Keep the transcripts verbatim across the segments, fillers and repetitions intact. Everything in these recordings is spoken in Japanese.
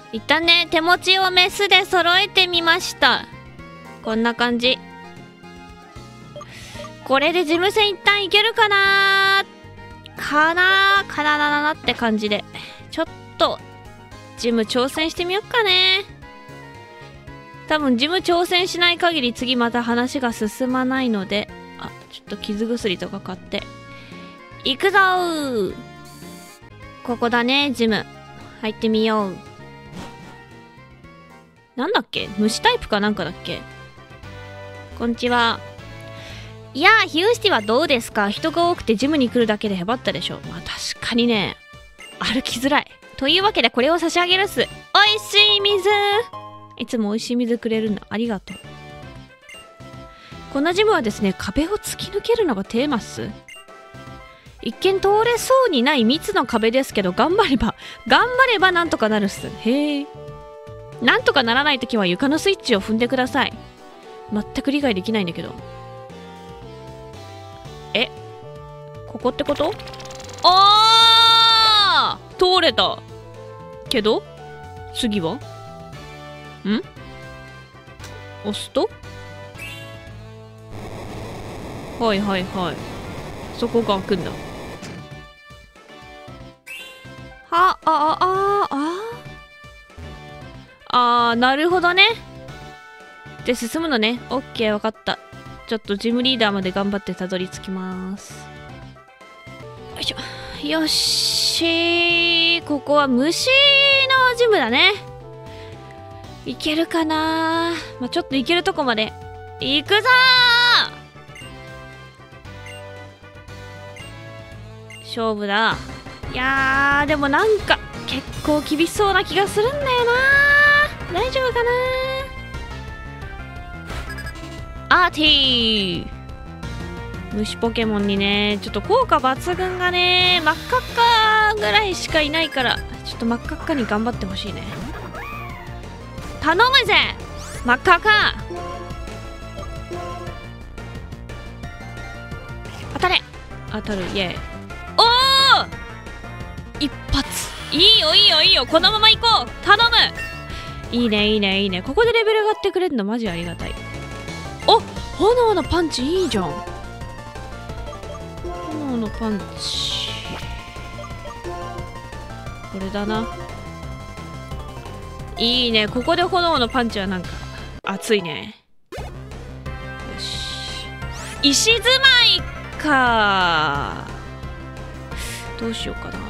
一旦ね、手持ちをメスで揃えてみました。こんな感じ。これで事務船一旦いけるかなかなかななななって感じで。ちょっと、ジム挑戦してみよっかね。多分ジム挑戦しない限り次また話が進まないので、あ、ちょっと傷薬とか買って。行くぞー。ここだね、ジム。入ってみよう。なんだっけ？虫タイプかなんかだっけ？こんにちは。いやー、ヒューシティはどうですか？人が多くてジムに来るだけでへばったでしょ。まあ確かにね、歩きづらい。というわけでこれを差し上げるっす。おいしい水。いつもおいしい水くれるんだ。ありがとう。このジムはですね、壁を突き抜けるのがテーマっす。一見通れそうにない密の壁ですけど、頑張れば、頑張ればなんとかなるっす。へえ。なんとかならないときは床のスイッチを踏んでください。全く理解できないんだけど。え？ここってこと？あー！通れた。けど次は？ん？押すと？はいはいはい。そこが開くんだ。は、あ、あ、あ、あ。あー、なるほどね。で、進むのね。オッケー、わかった。ちょっとジムリーダーまで頑張ってたどり着きます。よいしょ。よっしー。ここは虫のジムだね。いけるかなー。まあ、ちょっといけるとこまで。行くぞー。勝負だ。いやー、でもなんか結構厳しそうな気がするんだよなー。大丈夫かなー。アーティー。虫ポケモンにね、ちょっと効果抜群がね、真っ赤っかぐらいしかいないから、ちょっと真っ赤っかに頑張ってほしいね。頼むぜ真っ赤っか。当たれ。当たる。イェイ。おー一発。いいよいいよいいよ。このまま行こう。頼む。いいねいいねいいね。ここでレベル上がってくれるのマジありがたい。お、炎のパンチいいじゃん。炎のパンチ。これだな。いいね。ここで炎のパンチはなんか熱いね。よし。石住まいか。どうしようかな。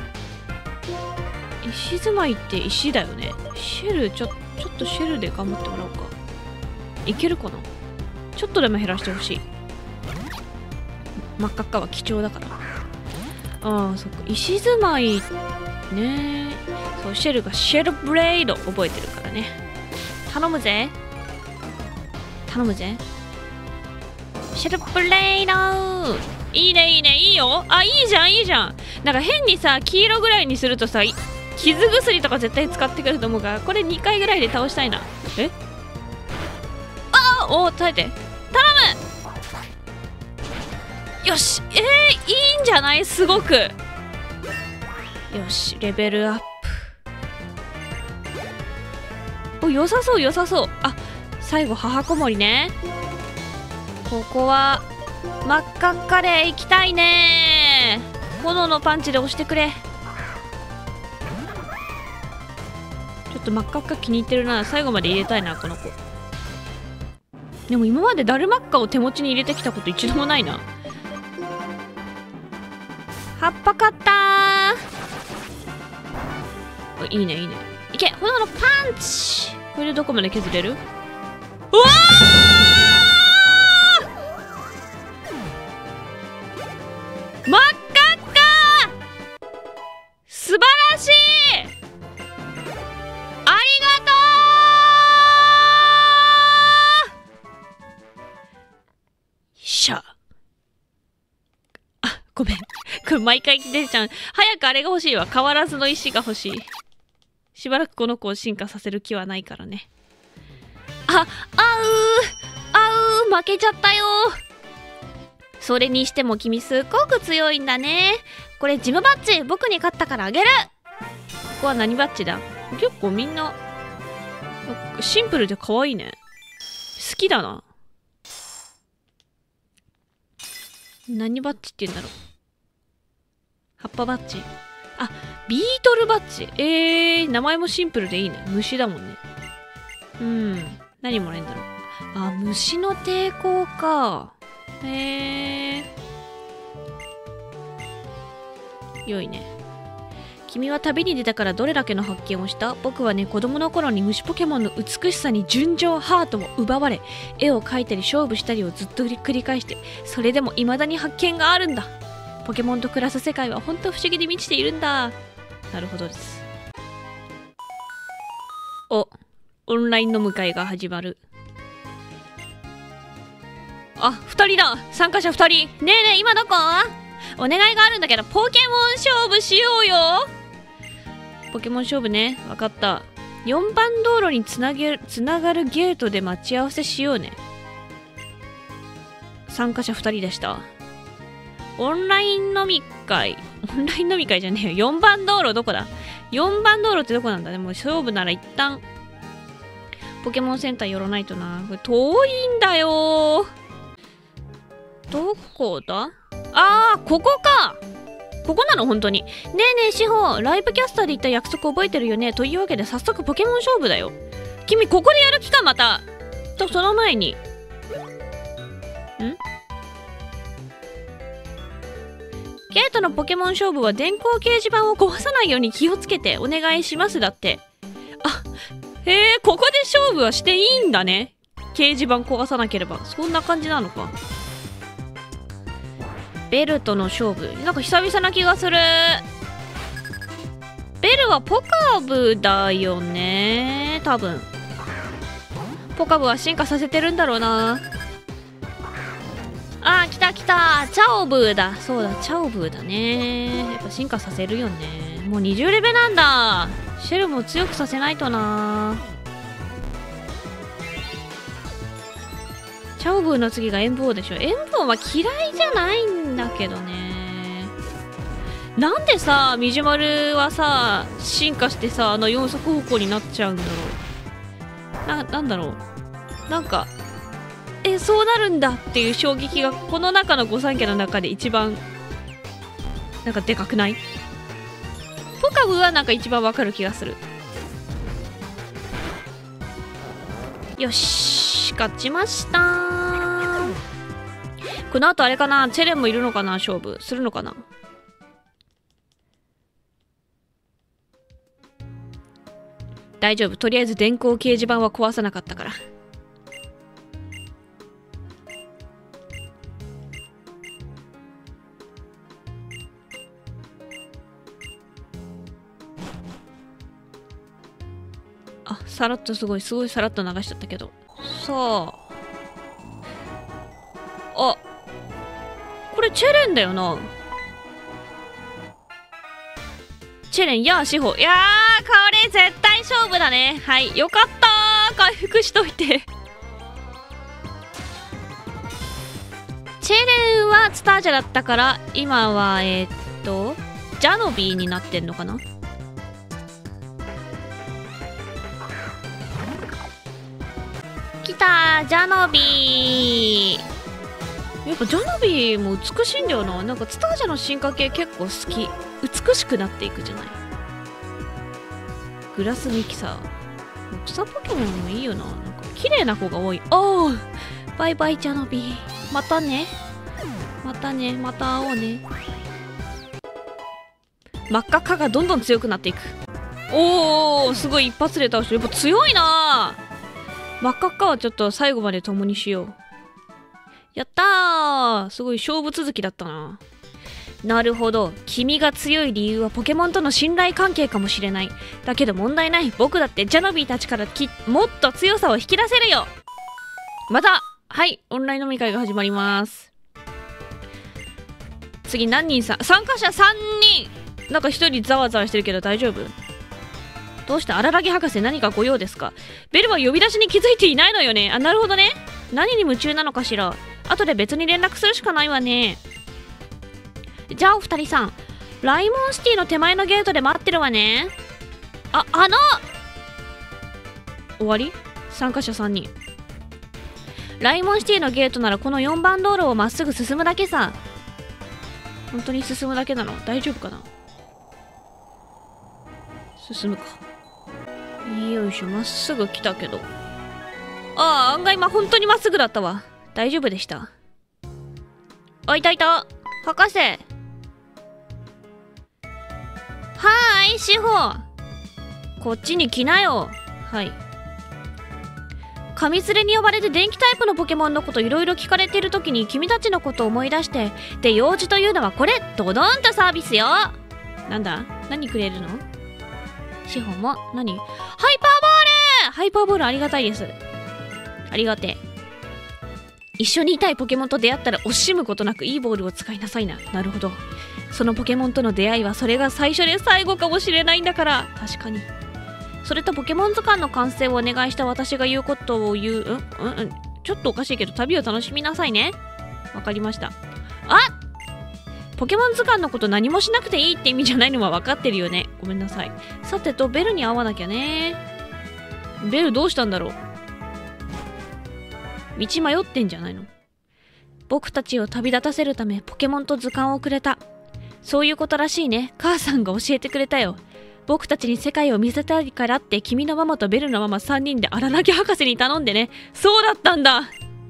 石住まいって石だよね。シェルちょ、ちょっとシェルで頑張ってもらおうか。いけるかな。ちょっとでも減らしてほしい。真っ赤っかは貴重だから。ああ、そっか。石住まいね。そう、シェルがシェルブレイド覚えてるからね。頼むぜ。頼むぜ。シェルブレイド。いいねいいねいいよ。あ、いいじゃんいいじゃん。なんか変にさ、黄色ぐらいにするとさ、傷薬とか絶対使ってくると思うから、これにかいぐらいで倒したいな。えああ、おお、耐えて。頼む。よし。えー、いいんじゃない？すごく。よし、レベルアップ。お、良さそう良さそう。あ、最後母子守ね。ここは真っ赤っかで行きたいね。炎のパンチで押してくれ。ちょっと真っ赤っか気に入ってるな。最後まで入れたいなこの子。でも今までダルマッカを手持ちに入れてきたこと一度もないな。葉っぱ買ったー。いいねいいね。いけ、炎のパンチ。これでどこまで削れる？うわー！真っ赤っか！素晴らしい！ありがとう！しゃ。あ、ごめん。これ毎回出ちゃう。早くあれが欲しいわ。変わらずの石が欲しい。しばらくこの子を進化させる気はないからね。あ、あうーあうー負けちゃったよ。それにしても君すっごく強いんだね。これジムバッジ僕に勝ったからあげる。ここは何バッジだ？ 結構みんなシンプルで可愛いね。好きだな。何バッジって言うんだろう。葉っぱバッジ。あ、ビートルバッジ。えー、名前もシンプルでいいね。虫だもんね。うん。何もらえるんだろう。あ、虫の抵抗か。へえ。良いね。君は旅に出たからどれだけの発見をした？僕はね、子供の頃に虫ポケモンの美しさに純情ハートを奪われ、絵を描いたり勝負したりをずっと繰り返して、それでも未だに発見があるんだ。ポケモンと暮らす世界は本当不思議に満ちているんだ。なるほどです。お、オンライン飲む会が始まる。あ、二人だ。参加者二人。ねえねえ、今どこ？お願いがあるんだけど、ポケモン勝負しようよ。ポケモン勝負ね。わかった。よんばん道路につなげる、つながるゲートで待ち合わせしようね。参加者ふたりでした。オンライン飲み会。オンライン飲み会じゃねえよ。よんばん道路どこだ？ よん 番道路ってどこなんだね。もう勝負なら一旦、ポケモンセンター寄らないとな。これ遠いんだよ。どこだ？あー、ここか。ここなの本当に。ねえねえ、志保、ライブキャスターで言った約束覚えてるよね。というわけで早速ポケモン勝負だよ。君、ここでやる気か、また。と、その前に。ん？ゲートのポケモン勝負は電光掲示板を壊さないように気をつけてお願いしますだって。あ、へえ、ここで勝負はしていいんだね。掲示板壊さなければ。そんな感じなのか。ベルとの勝負。なんか久々な気がする。ベルはポカブだよね。多分。ポカブは進化させてるんだろうな。あー、来た来た。チャオブーだ。そうだ、チャオブーだね。やっぱ進化させるよね。もうにじゅうレベなんだ。シェルも強くさせないとな。チャオブーの次がエンボーでしょ。エンボーは嫌いじゃないんだけどね。なんでさ、ミジュマルはさ、進化してさ、あの四足歩行になっちゃうんだろう。な、なんだろう。なんか、え、そうなるんだっていう衝撃が、この中の御三家の中で一番、なんかでかくない？ポカブはなんか一番わかる気がする。よし、勝ちましたー。この後あれかな、チェレンもいるのかな、勝負するのかな。大丈夫、とりあえず電光掲示板は壊さなかったから。あ、さらっとすごい、すごいさらっと流しちゃったけど。さあ。あ。これチェレンだよな。チェレン、やあ、志保。いやー、これ絶対勝負だね。はい。よかったー。回復しといて。チェレンはスタージャだったから、今は、えー、っと、ジャノビーになってんのかな？来たー、ジャノビー。やっぱジャノビーも美しいんだよな。なんかスタージャの進化系結構好き。美しくなっていくじゃない。グラスミキサー。草ポケモンもいいよな。なんか綺麗な子が多い。おー、バイバイジャノビー。またね。またね。また会おうね。真っ赤っかがどんどん強くなっていく。おー、すごい一発で倒して。やっぱ強いなー。真っ赤っかはちょっと最後まで共にしよう。やったー！すごい勝負続きだったな。なるほど。君が強い理由はポケモンとの信頼関係かもしれない。だけど問題ない。僕だってジャノビーたちからきもっと強さを引き出せるよ。また、はい、オンライン飲み会が始まります。次何人さん？参加者さんにん。なんかひとりざわざわしてるけど大丈夫？どうして荒らぎ博士何かご用ですか？ベルは呼び出しに気づいていないのよね。あ、なるほどね。何に夢中なのかしら。後で別に連絡するしかないわね。じゃあお二人さん、ライモンシティの手前のゲートで待ってるわね。 あ、あの終わり？参加者さんにん。ライモンシティのゲートならこのよんばん道路をまっすぐ進むだけさ。本当に進むだけなの？大丈夫かな？進むか。よいしょ、まっすぐ来たけど。ああ、案外まあ本当にまっすぐだったわ。大丈夫でした。あ、いたいた。博士。はーい、志保。こっちに来なよ。はい。神連れに呼ばれて電気タイプのポケモンのこといろいろ聞かれている時に君たちのことを思い出して、で、用事というのはこれ、ドドンとサービスよ。なんだ？何くれるの？志保も、何？ハイパーボール！ハイパーボールありがたいです。ありがてえ。一緒にいたいポケモンと出会ったら惜しむことなくいいボールを使いなさいな。なるほど。そのポケモンとの出会いはそれが最初で最後かもしれないんだから。確かに。それとポケモン図鑑の完成をお願いした私が言うことを言う、うんうんうん。ちょっとおかしいけど旅を楽しみなさいね。わかりました。あ！ポケモン図鑑のこと何もしなくていいって意味じゃないのは分かってるよね。ごめんなさい。さてと、ベルに会わなきゃね。ベルどうしたんだろう。道迷ってんじゃないの？僕たちを旅立たせるためポケモンと図鑑をくれた。そういうことらしいね。母さんが教えてくれたよ。僕たちに世界を見せたいからって君のママとベルのママさんにんで荒らぎ博士に頼んでね。そうだったんだ。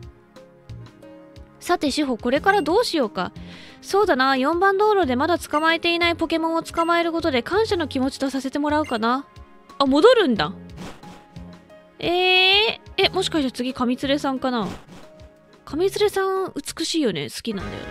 さて志保、これからどうしようか。そうだな、よんばん道路でまだ捕まえていないポケモンを捕まえることで感謝の気持ちとさせてもらうかな。あ、戻るんだ。えー、え、もしかして次神連れさんかな。神連れさん美しいよね。好きなんだよね。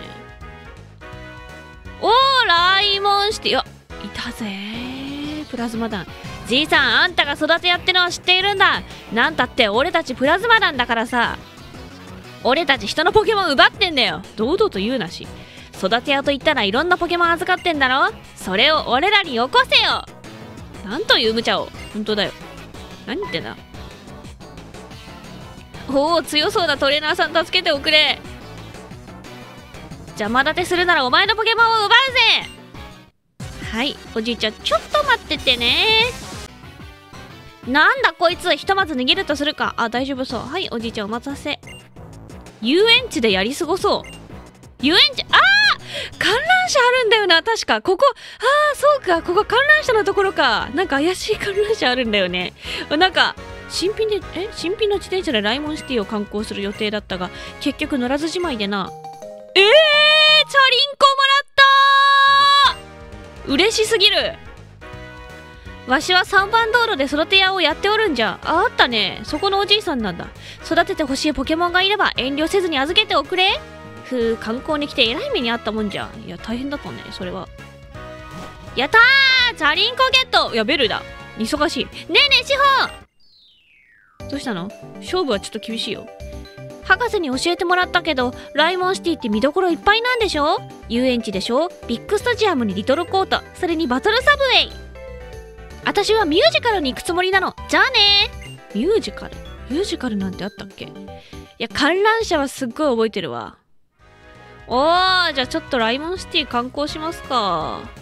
おー、ライモンシティ。あ、いたぜー。プラズマ団。じいさん、あんたが育てやってのは知っているんだ。なんたって俺たちプラズマ団だからさ。俺たち人のポケモン奪ってんだよ。堂々と言うなし。育て屋と言ったらいろんなポケモン預かってんだろ。それを俺らによこせよ。なんという無茶を。ほんとだよ。何言ってんだ。おお、強そうなトレーナーさん助けておくれ。邪魔立てするならお前のポケモンを奪うぜ。はい、おじいちゃんちょっと待っててね。なんだこいつ、ひとまず逃げるとするか。あ、大丈夫そう。はい、おじいちゃんお待たせ。遊園地でやり過ごそう。遊園地、ああ観覧車あるんだよな、確か。ここ、ああそうか、ここ観覧車のところか。なんか怪しい観覧車あるんだよね。なんか新品で、え新品の自転車でライモンシティを観光する予定だったが、結局乗らずじまいでな。えー、チャリンコもらったー。嬉しすぎる。わしはさんばん道路で育て屋をやっておるんじゃ。あ、あったね。そこのおじいさんなんだ。育ててほしいポケモンがいれば遠慮せずに預けておくれ。ふう、観光に来てえらい目にあったもんじゃ。いや、大変だったね、それは。やったー、チャリンコゲット。いや、ベルだ。忙しい。ねえねえ、志保。どうしたの？勝負はちょっと厳しいよ。博士に教えてもらったけど、ライモンシティって見どころいっぱいなんでしょ？遊園地でしょ？ビッグスタジアムにリトルコート、それにバトルサブウェイ。私はミュージカルに行くつもりなの。じゃあね。ミュージカル？ミュージカルなんてあったっけ？いや、観覧車はすっごい覚えてるわ。おー、じゃあちょっとライモンシティ観光しますか。